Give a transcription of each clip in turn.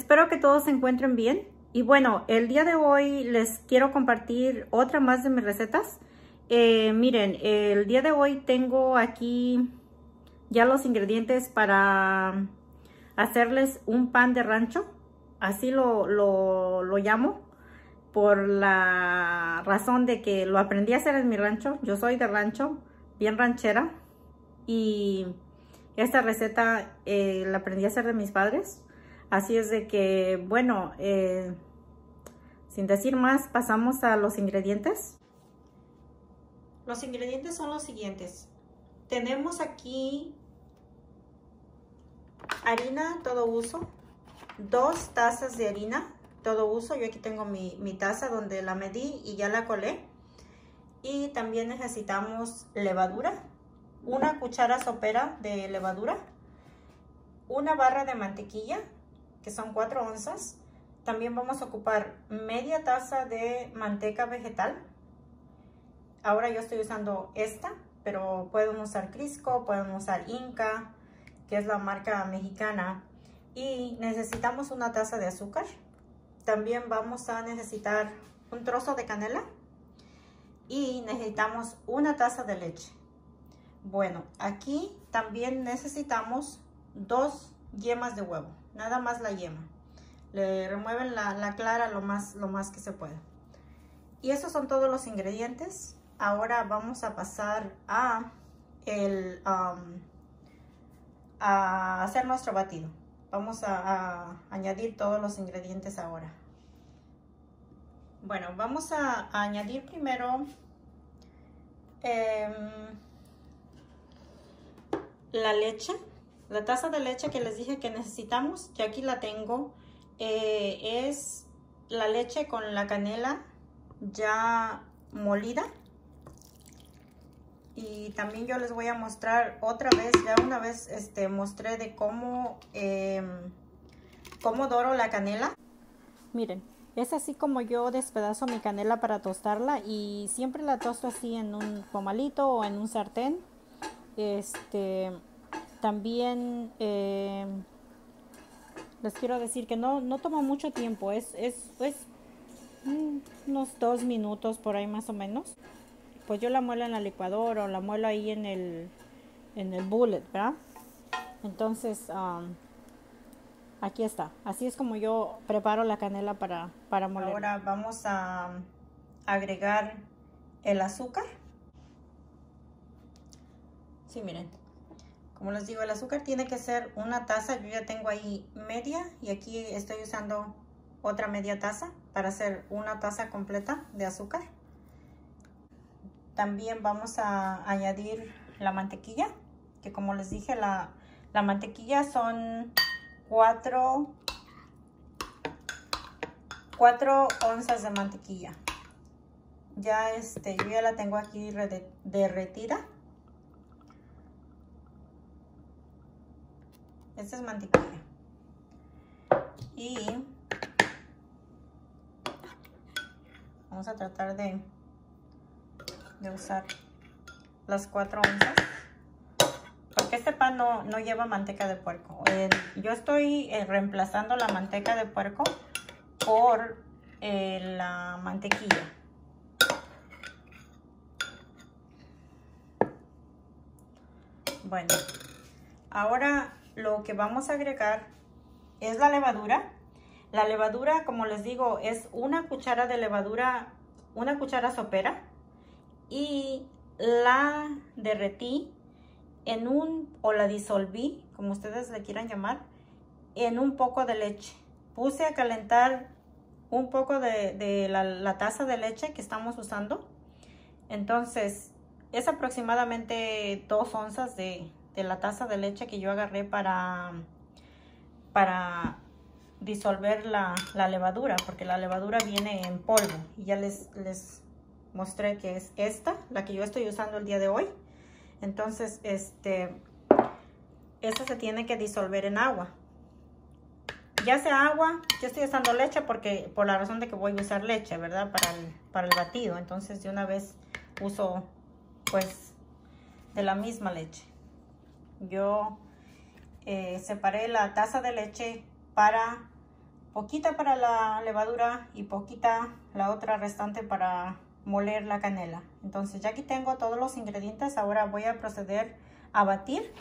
Espero que todos se encuentren bien. Y bueno, el día de hoy les quiero compartir otra más de mis recetas. Miren, el día de hoy tengo aquí ya los ingredientes para hacerles un pan de rancho. Así lo llamo, por la razón de que lo aprendí a hacer en mi rancho. Yo soy de rancho, bien ranchera. Y esta receta la aprendí a hacer de mis padres. Así es de que, bueno, sin decir más, pasamos a los ingredientes. Los ingredientes son los siguientes. Tenemos aquí harina todo uso, 2 tazas de harina todo uso. Yo aquí tengo mi taza donde la medí y ya la colé. Y también necesitamos levadura, 1 cuchara sopera de levadura, 1 barra de mantequilla, que son 4 onzas. También vamos a ocupar media taza de manteca vegetal. Ahora yo estoy usando esta, pero pueden usar Crisco, pueden usar Inca, que es la marca mexicana. Y necesitamos 1 taza de azúcar. También vamos a necesitar un trozo de canela. Y necesitamos 1 taza de leche. Bueno, aquí también necesitamos 2 yemas de huevo. Nada más la yema. Le remueven la clara lo más que se pueda. Y esos son todos los ingredientes. Ahora vamos a pasar a hacer nuestro batido. Vamos a añadir todos los ingredientes ahora. Bueno, vamos a añadir primero la leche. La taza de leche que les dije que necesitamos, ya aquí la tengo. Es la leche con la canela ya molida. Y también yo les voy a mostrar otra vez, ya una vez mostré de cómo doro la canela. Miren, es así como yo despedazo mi canela para tostarla, y siempre la tosto así en un comalito o en un sartén. También les quiero decir que no toma mucho tiempo, es unos 2 minutos por ahí más o menos. Pues yo la muelo en la licuadora o la muelo ahí en el bullet, ¿verdad? Entonces, aquí está. Así es como yo preparo la canela para moler. Ahora vamos a agregar el azúcar. Sí, miren. Como les digo, el azúcar tiene que ser 1 taza. Yo ya tengo ahí media y aquí estoy usando otra media taza para hacer 1 taza completa de azúcar. También vamos a añadir la mantequilla, que como les dije, la mantequilla son 4 onzas de mantequilla. Ya yo ya la tengo aquí derretida. Esta es mantequilla. Y vamos a tratar de usar las 4 onzas, porque este pan no lleva manteca de puerco. Yo estoy reemplazando la manteca de puerco por la mantequilla. Bueno, ahora lo que vamos a agregar es la levadura. La levadura, como les digo, es 1 cuchara de levadura, 1 cuchara sopera. Y la derretí o la disolví, como ustedes le quieran llamar, en un poco de leche. Puse a calentar un poco de la taza de leche que estamos usando. Entonces, es aproximadamente 2 onzas de la taza de leche que yo agarré para disolver la levadura, porque la levadura viene en polvo. Y ya les mostré que es esta, la que yo estoy usando el día de hoy. Entonces, esta se tiene que disolver en agua. Ya sea agua, yo estoy usando leche porque por la razón de que voy a usar leche, ¿verdad? Para el batido. Entonces, de una vez uso, pues, de la misma leche. Yo separé la taza de leche para poquita para la levadura y poquita la otra restante para moler la canela. Entonces ya aquí tengo todos los ingredientes. Ahora voy a proceder a batir.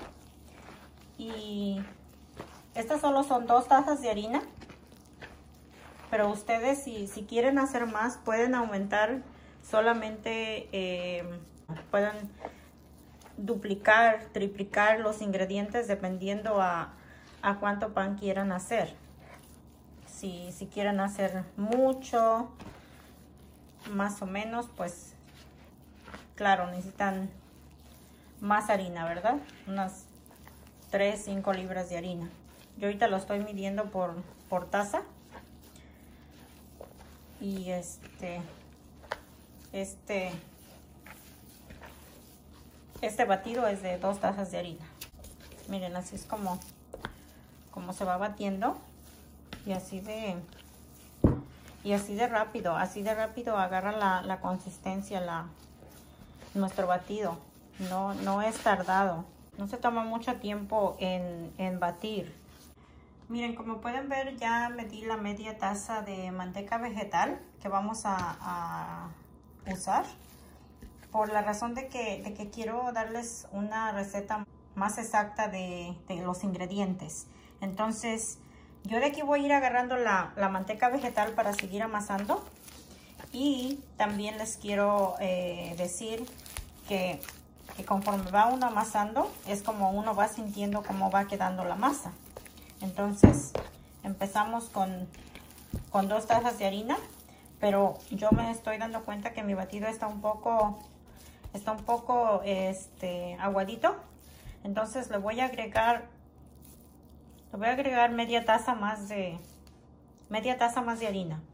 Y estas solo son 2 tazas de harina. Pero ustedes si quieren hacer más pueden aumentar solamente, pueden duplicar, triplicar los ingredientes dependiendo a cuánto pan quieran hacer. Si quieren hacer mucho, más o menos, pues claro, necesitan más harina, ¿verdad? Unas 3-5 libras de harina. Yo ahorita lo estoy midiendo por taza. Y este batido es de 2 tazas de harina. Miren, así es como se va batiendo. Y así de rápido agarra la consistencia nuestro batido. No es tardado. No se toma mucho tiempo en batir. Miren, como pueden ver, ya metí la media taza de manteca vegetal que vamos a usar. Por la razón de que quiero darles una receta más exacta de los ingredientes. Entonces, yo de aquí voy a ir agarrando la manteca vegetal para seguir amasando. Y también les quiero decir que conforme va uno amasando, es como uno va sintiendo cómo va quedando la masa. Entonces, empezamos con 2 tazas de harina, pero yo me estoy dando cuenta que mi batido está un poco aguadito. Entonces le voy a agregar media taza más de harina.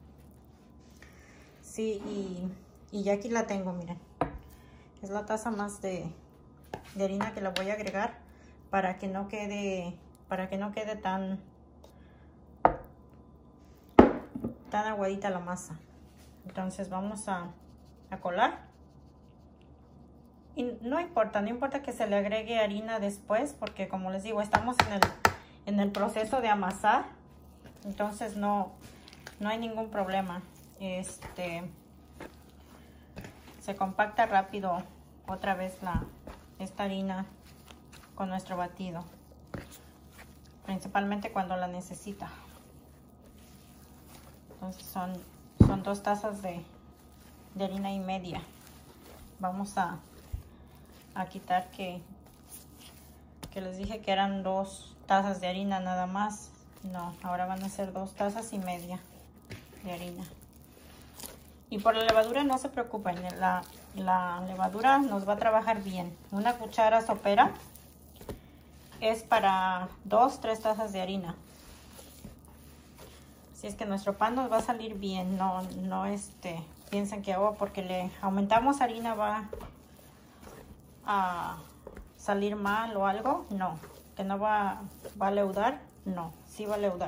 Sí, y ya aquí la tengo, miren. Es la taza más de harina que la voy a agregar para que no quede tan aguadita la masa. Entonces vamos a colar. Y no importa que se le agregue harina después, porque como les digo, estamos en el proceso de amasar. Entonces no hay ningún problema. Se compacta rápido otra vez esta harina con nuestro batido. Principalmente cuando la necesita. Entonces son 2 tazas de harina y media. Vamos a quitar que les dije que eran 2 tazas de harina nada más. No, ahora van a ser 2 tazas y media de harina. Y por la levadura no se preocupen, la levadura nos va a trabajar bien. Una cuchara sopera es para 2-3 tazas de harina. Así es que nuestro pan nos va a salir bien. No piensen que porque le aumentamos harina va a salir mal o algo. No, que no va a leudar. No, sí va a leudar.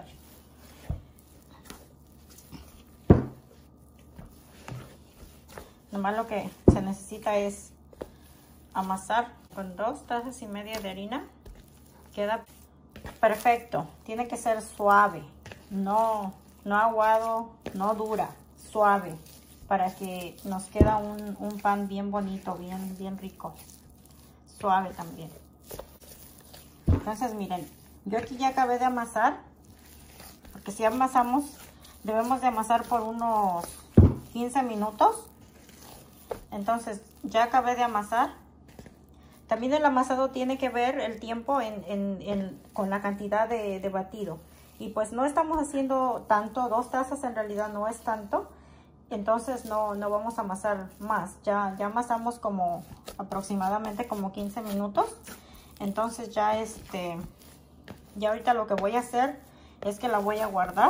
Nomás lo que se necesita es amasar con 2 tazas y media de harina. Queda perfecto. Tiene que ser suave, no aguado, no dura, suave, para que nos queda un pan bien bonito, bien rico, suave también. Entonces miren, yo aquí ya acabé de amasar, porque si amasamos, debemos de amasar por unos 15 minutos. Entonces ya acabé de amasar. También el amasado tiene que ver el tiempo con la cantidad de batido. Y pues no estamos haciendo tanto, 2 tazas en realidad no es tanto. Entonces no vamos a amasar más. Ya amasamos como aproximadamente como 15 minutos. Entonces ya ahorita lo que voy a hacer es que la voy a guardar.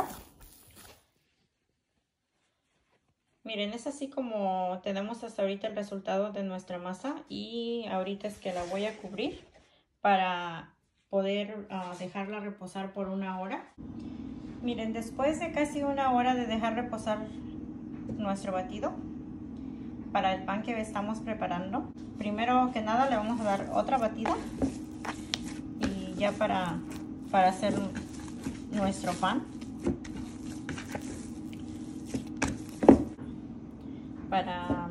Miren, es así como tenemos hasta ahorita el resultado de nuestra masa. Y ahorita es que la voy a cubrir para poder dejarla reposar por 1 hora. Miren, después de casi 1 hora de dejar reposar nuestro batido para el pan que estamos preparando, primero que nada le vamos a dar otra batida y ya para hacer nuestro pan. para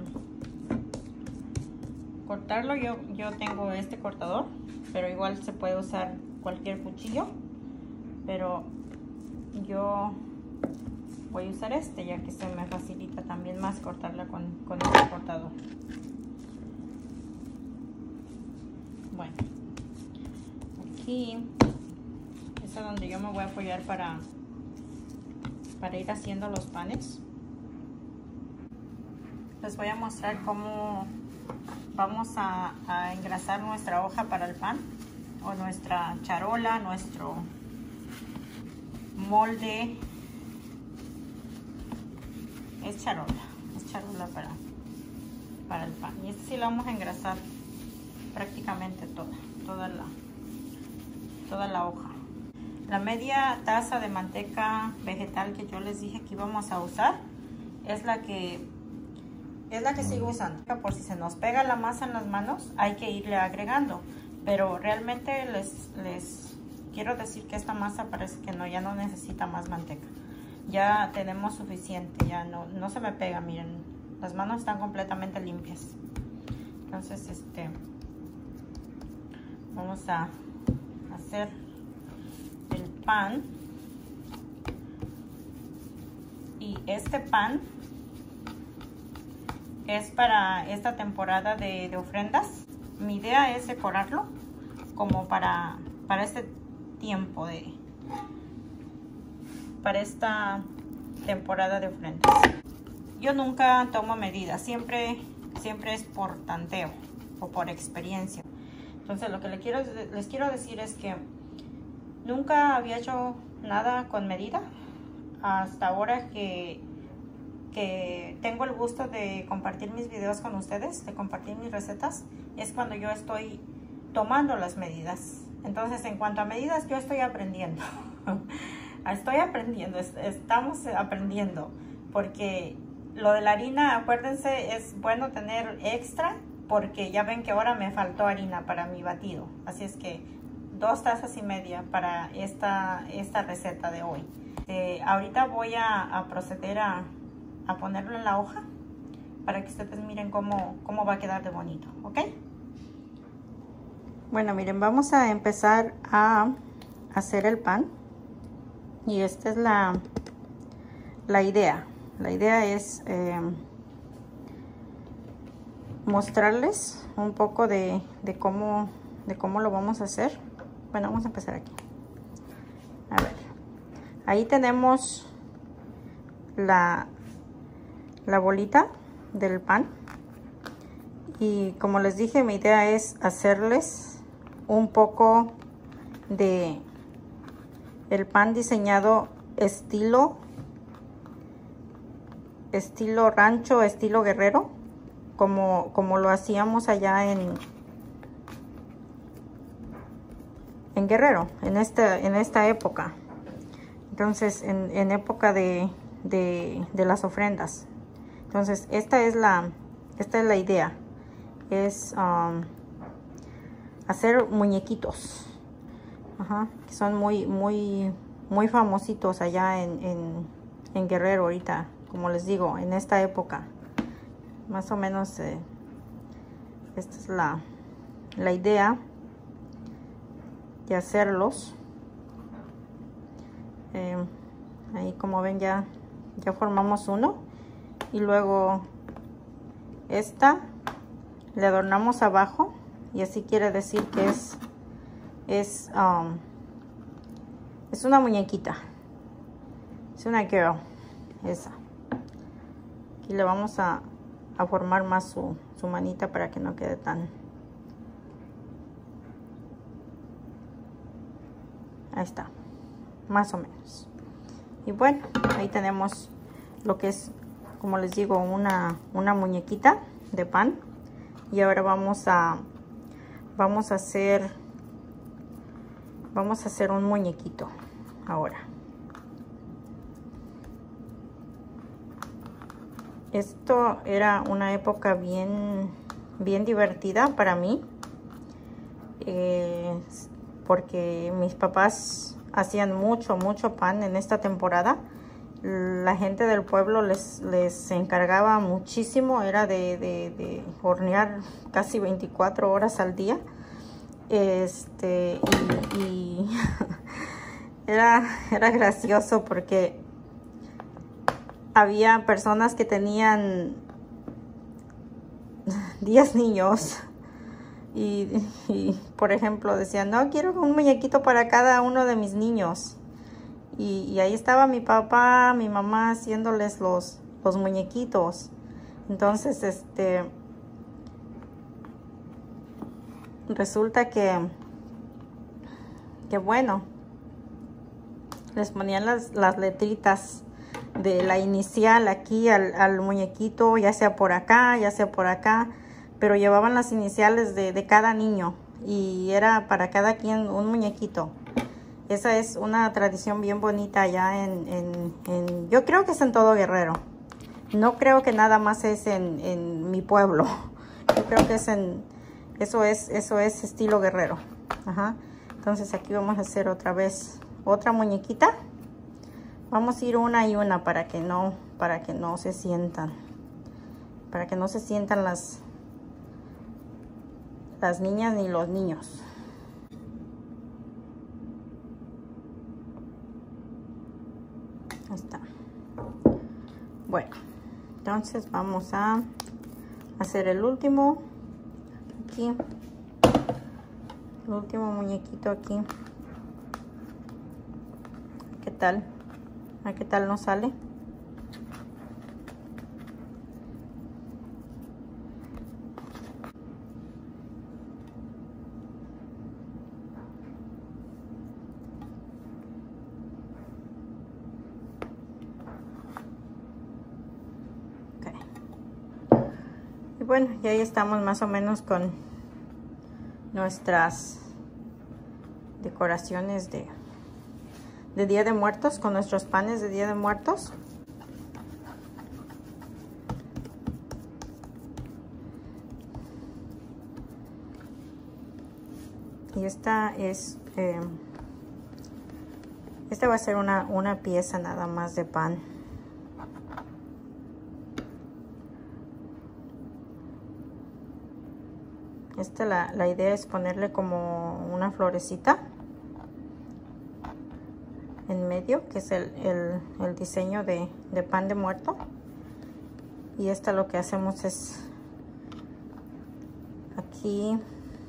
cortarlo yo tengo este cortador, pero igual se puede usar cualquier cuchillo, pero yo voy a usar este ya que se me facilita también más cortarla con este cortador. Bueno, aquí es a donde yo me voy a apoyar para ir haciendo los panes. Les voy a mostrar cómo vamos a engrasar nuestra hoja para el pan, o nuestra charola, nuestro molde. Es charola para el pan. Y este sí lo vamos a engrasar prácticamente toda la hoja. La media taza de manteca vegetal que yo les dije que íbamos a usar es la que sigo usando. Por si se nos pega la masa en las manos, hay que irle agregando. Pero realmente les quiero decir que esta masa parece que ya no necesita más manteca. Ya tenemos suficiente, ya no se me pega, miren. Las manos están completamente limpias. Entonces, vamos a hacer el pan. Y este pan es para esta temporada de ofrendas. Mi idea es decorarlo como para este tiempo para esta temporada de ofrendas. Yo nunca tomo medidas, siempre es por tanteo o por experiencia. Entonces lo que les quiero decir es que nunca había hecho nada con medida hasta ahora que tengo el gusto de compartir mis videos con ustedes, de compartir mis recetas. Es cuando yo estoy tomando las medidas. Entonces, en cuanto a medidas, yo estoy aprendiendo. Estamos aprendiendo. Porque lo de la harina, acuérdense, es bueno tener extra, porque ya ven que ahora me faltó harina para mi batido. Así es que 2 tazas y media para esta receta de hoy. Ahorita voy a proceder a ponerlo en la hoja para que ustedes miren cómo va a quedar de bonito, ¿ok? Bueno, miren, vamos a empezar a hacer el pan. Y esta es la idea. La idea es mostrarles un poco de cómo lo vamos a hacer. Bueno, vamos a empezar aquí. A ver, ahí tenemos la bolita del pan. Y como les dije, mi idea es hacerles un poco de el pan diseñado estilo rancho, estilo guerrero, como lo hacíamos allá en Guerrero, en esta época. Entonces, en época de las ofrendas. Entonces, esta es la idea. Es hacer muñequitos. Ajá, que son muy famositos allá en Guerrero ahorita, como les digo, en esta época. Más o menos esta es la idea de hacerlos. Ahí como ven ya formamos uno. Y luego esta le adornamos abajo. Y así quiere decir que es una muñequita. Es una girl. Esa. Aquí le vamos a formar más su manita para que no quede tan... Ahí está. Más o menos. Y bueno, ahí tenemos lo que es, como les digo, una muñequita de pan. Y ahora vamos a hacer un muñequito ahora. Esto era una época bien divertida para mí, porque mis papás hacían mucho pan en esta temporada la gente del pueblo les encargaba muchísimo, era de hornear casi 24 horas al día. Y era gracioso porque había personas que tenían 10 niños y por ejemplo decían, no, quiero un muñequito para cada uno de mis niños. Y ahí estaba mi papá, mi mamá haciéndoles los muñequitos. Entonces, resulta que bueno, les ponían las letritas de la inicial aquí al muñequito, ya sea por acá, pero llevaban las iniciales de cada niño y era para cada quien un muñequito. Esa es una tradición bien bonita allá yo creo que es en todo Guerrero. No creo que nada más es en mi pueblo. Yo creo que eso es estilo Guerrero. Ajá. Entonces aquí vamos a hacer otra vez otra muñequita. Vamos a ir una y una para que no se sientan. Para que no se sientan las niñas ni los niños. Ahí está. Bueno, entonces vamos a hacer el último aquí. El último muñequito aquí. ¿Qué tal? ¿A qué tal nos sale? Y bueno, ya ahí estamos más o menos con nuestras decoraciones de Día de Muertos, con nuestros panes de Día de Muertos. Y esta va a ser una pieza nada más de pan. La idea es ponerle como una florecita en medio, que es el diseño de pan de muerto. Y lo que hacemos es aquí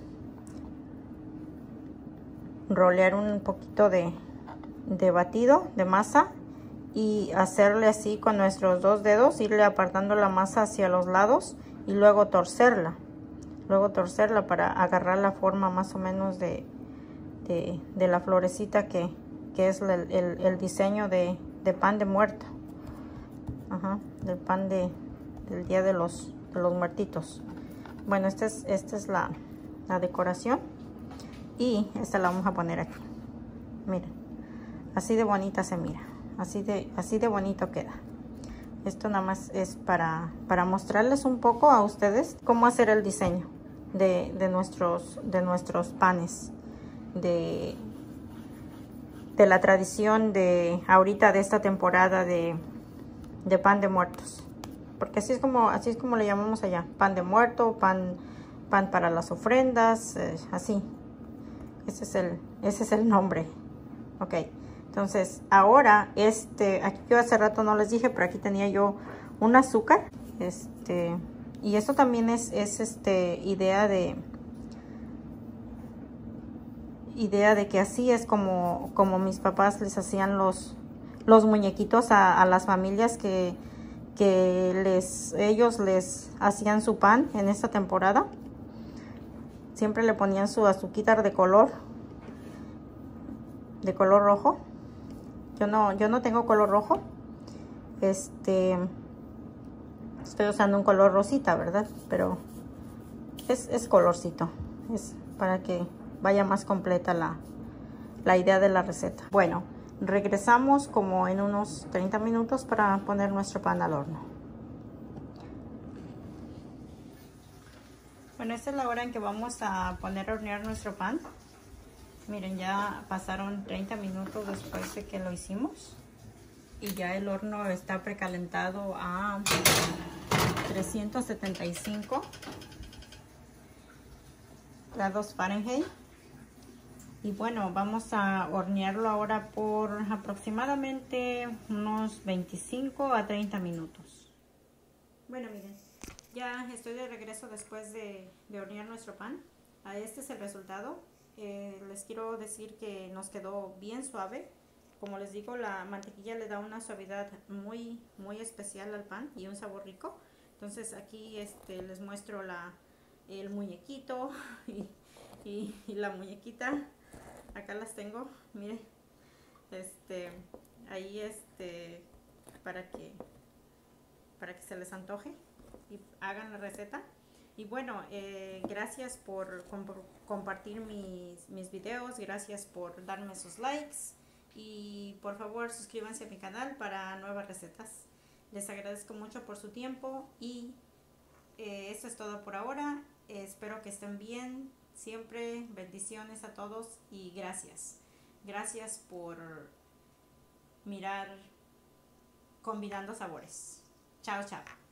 rolear un poquito de batido de masa y hacerle así con nuestros dos dedos, irle apartando la masa hacia los lados y luego torcerla para agarrar la forma más o menos de la florecita que es el diseño de pan de muerto. Ajá, del pan del día de los muertitos. Bueno, esta es la decoración y esta la vamos a poner aquí. Miren, así de bonita se mira, así de bonito queda. Esto nada más es para mostrarles un poco a ustedes cómo hacer el diseño de nuestros panes de la tradición de ahorita, de esta temporada de pan de muertos, porque así es como le llamamos allá, pan de muerto, pan para las ofrendas, así. Ese es el nombre. Ok, entonces ahora aquí yo hace rato no les dije, pero aquí tenía yo un azúcar, y esto también es idea de que así es como mis papás les hacían los muñequitos a las familias que ellos les hacían su pan en esta temporada. Siempre le ponían su azuquitar de color rojo. Yo no tengo color rojo. Estoy usando un color rosita, ¿verdad? Pero es colorcito. Es para que vaya más completa la idea de la receta. Bueno, regresamos como en unos 30 minutos para poner nuestro pan al horno. Bueno, esta es la hora en que vamos a poner a hornear nuestro pan. Miren, ya pasaron 30 minutos después de que lo hicimos. y ya el horno está precalentado a 375 grados Fahrenheit. Y bueno, vamos a hornearlo ahora por aproximadamente unos 25 a 30 minutos. Bueno, miren, ya estoy de regreso después de hornear nuestro pan. Este es el resultado. Les quiero decir que nos quedó bien suave. Como les digo, la mantequilla le da una suavidad muy especial al pan y un sabor rico. Entonces aquí les muestro el muñequito y la muñequita. Acá las tengo, miren, ahí para que se les antoje y hagan la receta. Y bueno, gracias por compartir mis videos, gracias por darme sus likes y por favor suscríbanse a mi canal para nuevas recetas. Les agradezco mucho por su tiempo y esto es todo por ahora. Espero que estén bien. Siempre bendiciones a todos y gracias. Gracias por mirar Combinando Sabores. Chao, chao.